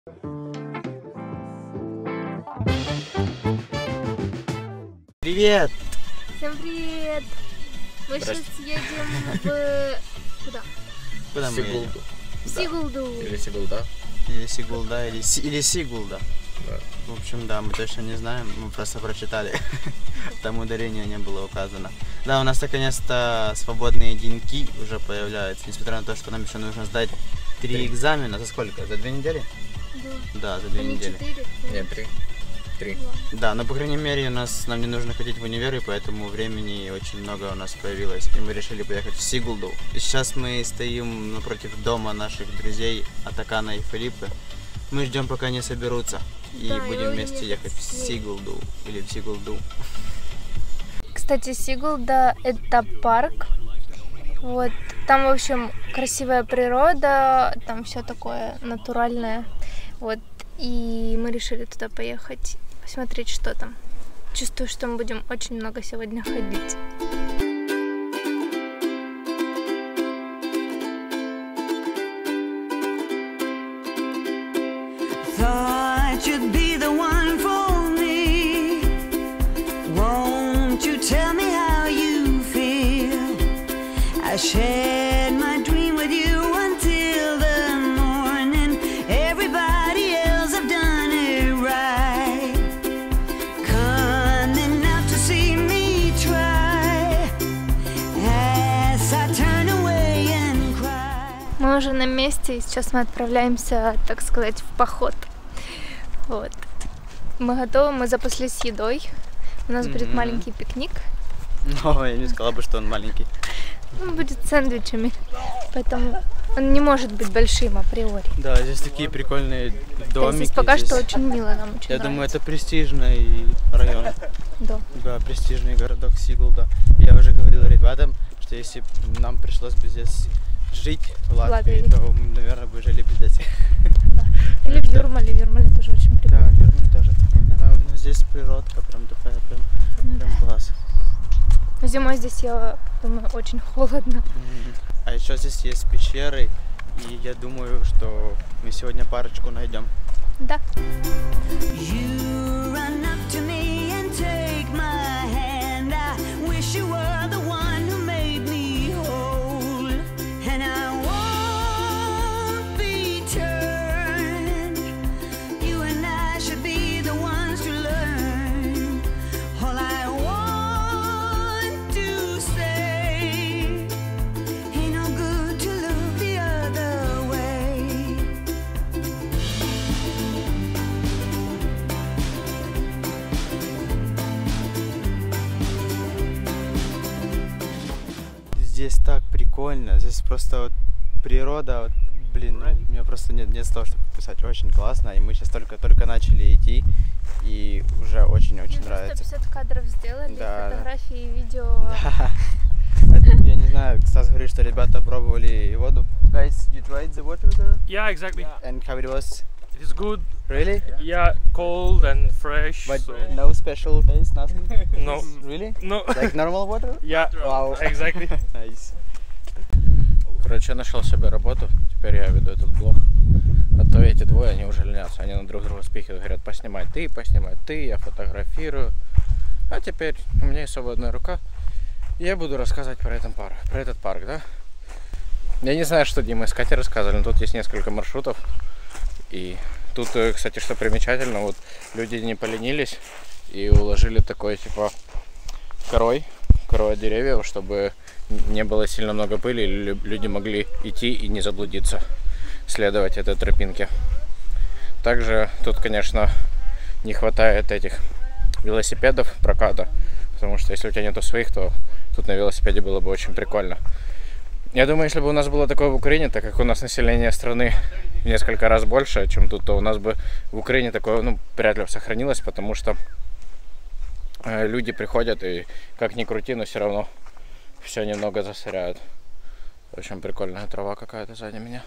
Привет! Всем привет! Мы сейчас едем в... Куда? Куда мы едем? В Сигулду. Или Сигулда. Или Сигулда, или Сигулда. Да. В общем, да, мы точно не знаем, мы просто прочитали. Там ударение не было указано. Да, у нас наконец-то свободные деньки уже появляются, несмотря на то, что нам еще нужно сдать 3 экзамена. За сколько? За 2 недели? Да, за 2 недели. 4? Нет, 3. Да, но по крайней мере нам не нужно ходить в универ, и поэтому времени очень много у нас появилось. И мы решили поехать в Сигулду. И сейчас мы стоим напротив дома наших друзей Атакана и Филиппы. Мы ждем, пока они соберутся. И Да, будем вместе ехать в Сигулду. Или в Сигулду. Кстати, Сигулда — это парк. Вот. Там, в общем, красивая природа, там все такое натуральное. Вот. И мы решили туда поехать, посмотреть, что там. Чувствую, что мы будем очень много сегодня ходить. Thought you'd be the one for me. Won't you tell me how you feel? I shared my dream with you until the morning. Everybody else have done it right. Coming out to see me try as I turn away and cry. Мы уже на месте, и сейчас мы отправляемся, так сказать, в поход. Вот. Мы готовы, мы запаслись едой. У нас будет маленький пикник. Но я не сказала бы, что он маленький. Он будет с сэндвичами, поэтому он не может быть большим априори. Да, здесь такие прикольные домики. Здесь пока что очень мило, нам очень Я нравится. думаю, это престижный район. Да. Да, престижный городок Сигулда. Я уже говорил ребятам, что если б нам пришлось бы здесь жить в Латвии, то мы, наверное, бы жили бы здесь. Да. Или в Юрмале. Юрмале тоже очень Да, прикольно. в Юрмале тоже. Но здесь природка прям такая, прям класс. Но зимой здесь, я думаю, очень холодно. А еще здесь есть пещеры, и я думаю, что мы сегодня парочку найдем. Да. You run up to me and take my hand. I wish you were the one who made me whole. And I won't be turned. You and I should be the ones to learn. All I want to say, ain't no good to look the other way. Здесь так прикольно, здесь просто вот природа, вот, блин, у меня просто нет слов, чтобы описать, очень классно, и мы сейчас только начали идти, и уже очень-очень нравится. 150 кадров сделали, Да, фотографии, видео. Да. Я не знаю, Стас говорит, что ребята пробовали воду. Guys, you tried the water there? Yeah, exactly. And how it was? It's good. Really? Yeah, cold and fresh. But so no special taste, nothing? No. Really? No. Like normal water? Yeah. Wow. Exactly. Nice. Короче, я нашел себе работу. Теперь я веду этот блог. А то эти двое, они уже ленятся. Они на друг друга спихивают. Говорят, поснимай ты, я фотографирую. А теперь у меня есть свободная рука. И я буду рассказывать про этот парк, да? Я не знаю, что Дима и Катя рассказывали, но тут есть несколько маршрутов. И тут, кстати, что примечательно, вот люди не поленились и уложили такой, типа, корой от деревьев, чтобы не было сильно много пыли, и люди могли идти и не заблудиться, следовать этой тропинке. Также тут, конечно, не хватает этих велосипедов проката, потому что если у тебя нету своих, то тут на велосипеде было бы очень прикольно. Я думаю, если бы у нас было такое в Украине, так как у нас население страны в несколько раз больше, чем тут, то у нас бы в Украине такое, ну, вряд ли сохранилось, потому что люди приходят и как ни крути, но все равно все немного засоряют. Очень прикольная трава какая-то сзади меня.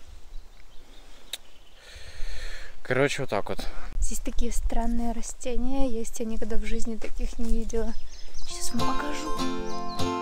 Короче, вот так вот. Здесь такие странные растения есть, я никогда в жизни таких не видела. Сейчас вам покажу.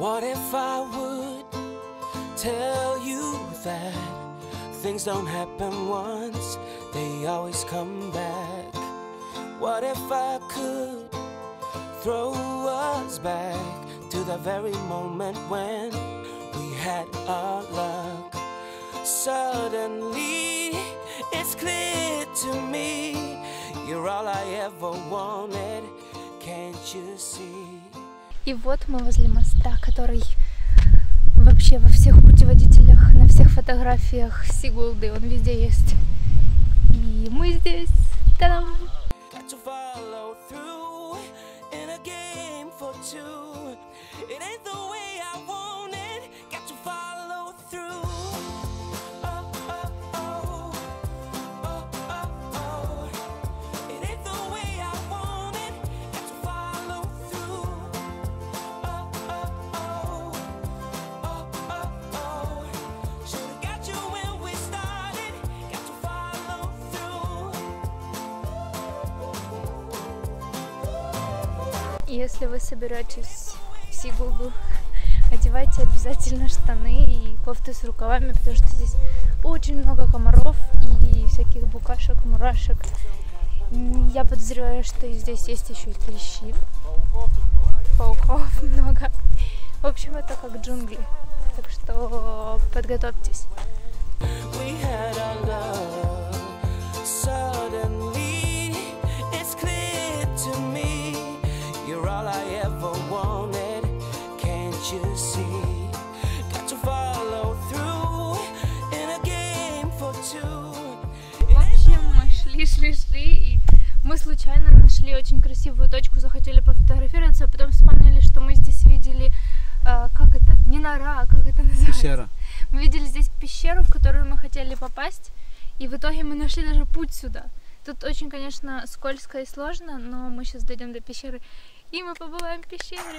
What if I would tell you that things don't happen once, they always come back? What if I could throw us back to the very moment when we had our luck? Suddenly it's clear to me, you're all I ever wanted, can't you see? И вот мы возле моста, который вообще во всех путеводителях, на всех фотографиях Сигулды, он везде есть. И мы здесь. Та-дам! To follow through in a game for two. It ain't the way I want it. Got to follow through. Oh, oh, oh. Oh, oh, oh. It ain't the way I want it. Got to follow through. Oh, oh, oh. Oh, oh, oh. Should've got you when we started. Got to follow through. Если вы соберетесь в Сигулду, одевайте обязательно штаны и кофты с рукавами, потому что здесь очень много комаров и всяких букашек, мурашек. Я подозреваю, что здесь есть еще и клещи, пауков много. В общем, это как джунгли, так что подготовьтесь. We had our love. Suddenly, it's clear to me, you're all I ever wanted. Can't you see? Got to follow through in a game for two. В общем, мы шли, и мы случайно нашли очень красивую точку, захотели пофотографироваться, а потом вспомнили, что мы здесь видели, как это, не нора, а как это называется? Пещера. Мы видели здесь пещеру, в которую мы хотели попасть, и в итоге мы нашли даже путь сюда. Тут очень, конечно, скользко и сложно, но мы сейчас дойдем до пещеры, и мы побываем в пещере.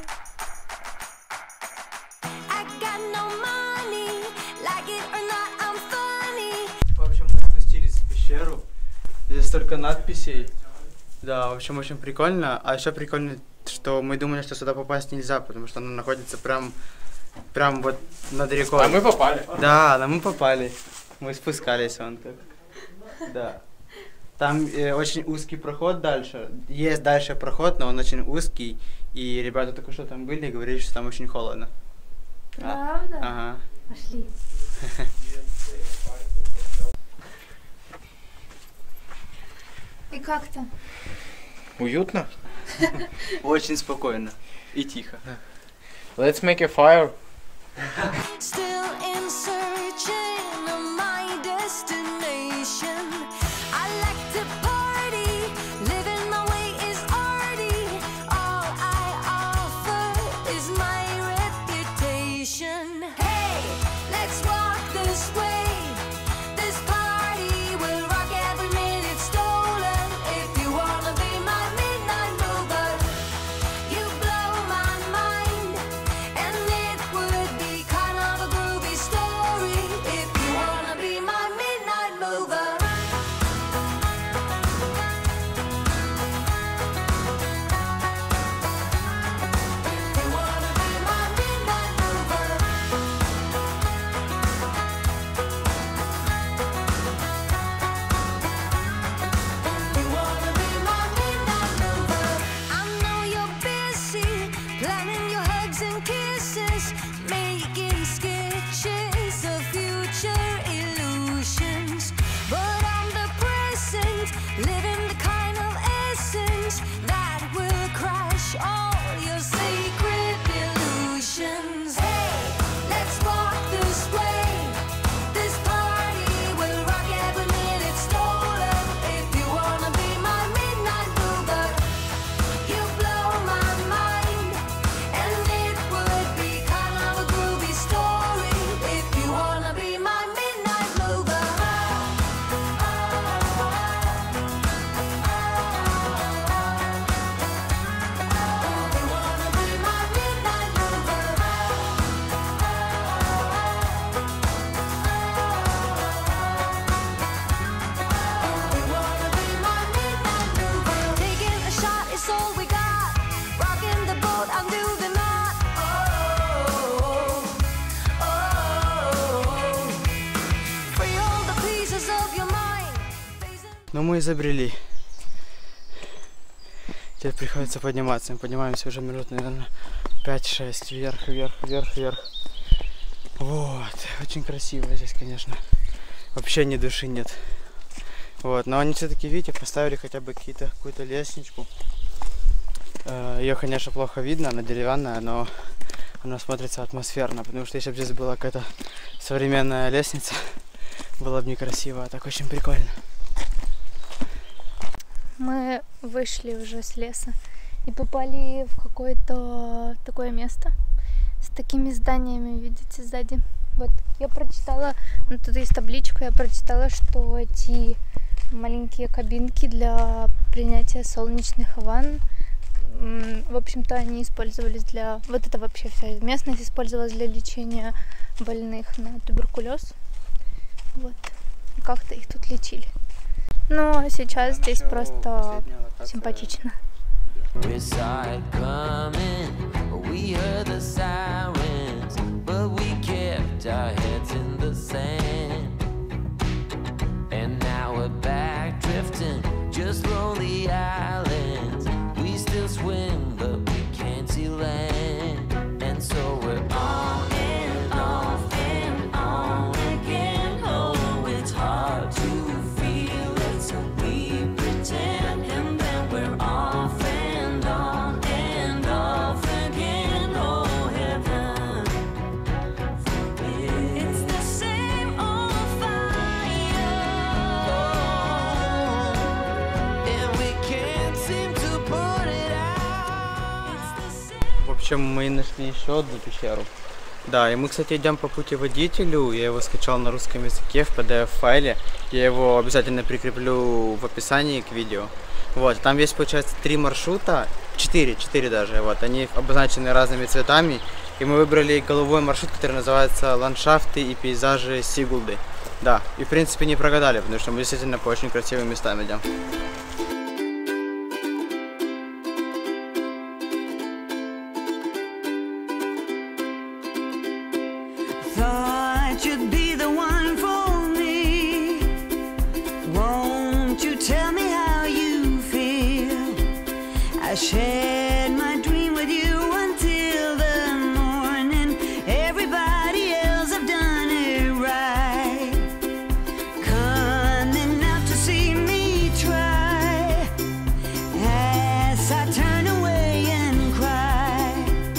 I got no money, like it or not, I'm funny. В общем, мы спустились в пещеру. Здесь столько надписей. Да, в общем, очень прикольно. А еще прикольно, что мы думали, что сюда попасть нельзя, потому что она находится прям вот над рекой. А мы попали. Да, но мы попали. Мы спускались вон так. Да. Там очень узкий проход дальше. Есть дальше проход, но он очень узкий. И ребята только что там были и говорили, что там очень холодно. Правда? Ага. Пошли. И как-то? Уютно. Очень спокойно и тихо. Let's make a fire. Still in searching of my destination. I like to party, living my way is arty. All I offer is my reputation. Hey, let's walk this way. This party will rock every minute stolen. If you wanna be my midnight mover, you blow my mind, and it would be kind of a groovy story. If you wanna be my midnight mover. If you wanna be my midnight mover. If you wanna be my midnight mover. I know you're busy planning your hugs and kisses, making sketches of future illusions. But I'm the present, living the kind of essence that will crush all your secret illusions. Hey, let's walk this way. This party will rock every minute stolen. If you wanna be my midnight mover, you blow my mind, and it would Но мы изобрели. Теперь приходится подниматься. Мы поднимаемся уже минут, наверное, 5-6 вверх, вверх, вверх, вверх. Вот. Очень красиво здесь, конечно. Вообще ни души нет. Вот. Но они все-таки, видите, поставили хотя бы какую-то лестничку. Ее, конечно, плохо видно, она деревянная, но она смотрится атмосферно. Потому что если бы здесь была какая-то современная лестница, было бы некрасиво, а так очень прикольно. Мы вышли уже с леса и попали в какое-то такое место с такими зданиями, видите, сзади. Вот, я прочитала, ну тут есть табличка, я прочитала, что эти маленькие кабинки для принятия солнечных ванн, в общем-то, они использовались для... Вот это вообще вся местность использовалась для лечения больных на туберкулез. Вот, как-то их тут лечили. Но сейчас здесь просто симпатично. We saw it coming, we heard the sirens, but we kept our heads in the sand. And now we're back drifting, just lonely islands. We still swim, but we can't see land. And so we're on and off and on again. Oh, it's hard to feel it, so we pretend. And then we're off and on and off again. Oh, heaven forbid. It's the same old fire, and we can't seem to put it out. It's the same. В общем, мы нашли еще одну пещеру. Да, и мы, кстати, идем по путеводителю. Я его скачал на русском языке в PDF-файле. Я его обязательно прикреплю в описании к видео. Вот, там есть, получается, 3 маршрута, 4 даже. Вот, они обозначены разными цветами. И мы выбрали головой маршрут, который называется «Ландшафты и пейзажи Сигулды». Да, и в принципе не прогадали, потому что мы действительно по очень красивым местам идем. Thought you'd be the one for me. Won't you tell me how you feel? I shared my dream with you until the morning. Everybody else have done it right. Coming out to see me try. As I turn away and cry,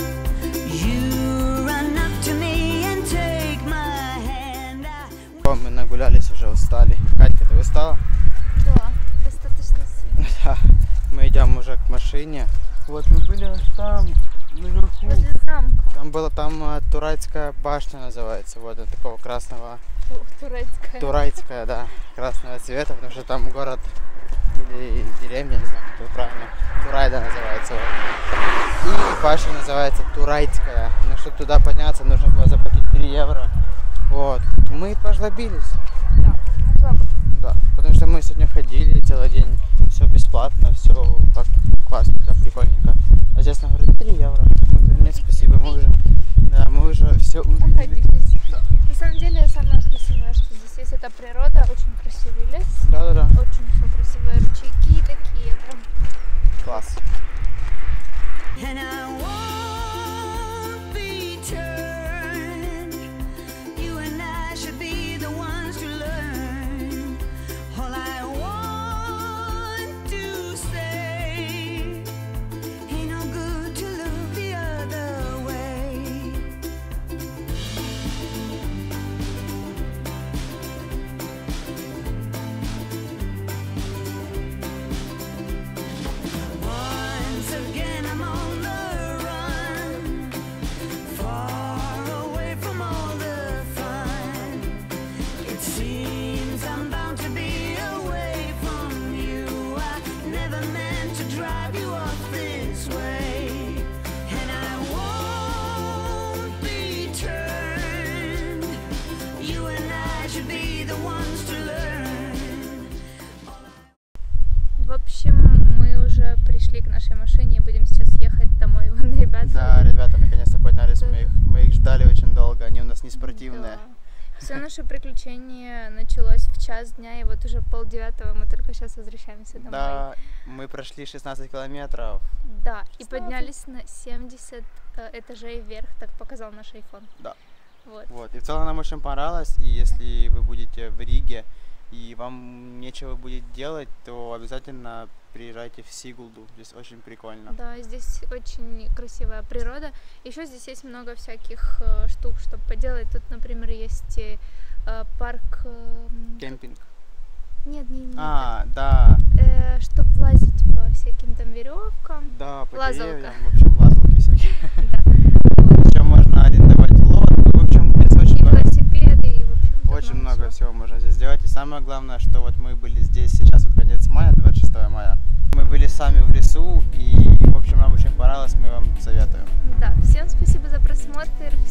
you run up to me and take my hand. Мы нагулялись уже, устали. Катька, ты устала? Да, достаточно сильно. Да. Мы идем уже к машине. Вот мы были аж там, наверху. Возле замка. Там Турайская башня называется. Вот от такого красного. Турецкая. Турайская, да, красного цвета, потому что там город или деревня, не знаю, как это правильно. Турайда называется. Вот. И башня называется Турайская. Но чтобы туда подняться, нужно было заплатить 3 евро. Вот. Мы пожлобились. Да, Да, потому что мы сегодня ходили целый день, все бесплатно, все так классненько, прикольненько. А здесь нам говорят 3 евро. Мы говорим, нет, спасибо, мы уже все увидели. находились. На самом деле, самое красивое, что здесь есть, это природа, очень красивый лес. Да. Очень все красивые ручейки такие, прям. Класс. And I won't be turned. You and I should be the ones to learn. All I want to say, ain't no good to look the other way. Once again I'm on the run, far away from all the fun. It seems I'm bound to be away from you. I never meant to drive you off this way. And I won't be turned. You and I should be the ones to learn. В общем, мы уже пришли к нашей машине и будем сейчас ехать домой. Вон ребята. Да, ребята наконец-то поднялись, мы их ждали очень долго, они у нас не спортивные. Да. Все наше приключение началось в час дня, и вот уже 8:30 мы только сейчас возвращаемся домой. Да, мы прошли 16 километров. Да, и поднялись на 70 этажей вверх, так показал наш iPhone. Да. Вот. Вот. И в целом нам очень понравилось. И если вы будете в Риге и вам нечего будет делать, то обязательно приезжайте в Сигулду. Здесь очень прикольно. Да, здесь очень красивая природа. Еще здесь есть много всяких штук, чтобы поделать. Тут, например, есть парк... Кемпинг. Нет, не Да. чтобы лазить по всяким там веревкам. Да, по Лазалка. деревьям, в общем, лазалки всякие. Да. Еще можно арендовать лодку. В общем, здесь очень И много. велосипеды, и в общем Очень много всего можно здесь сделать. И самое главное, что вот мы были здесь сейчас, вот конец мая, 26 мая. Мы были сами в лесу, и, в общем, нам очень понравилось, мы вам советуем. Да, всем спасибо за просмотр.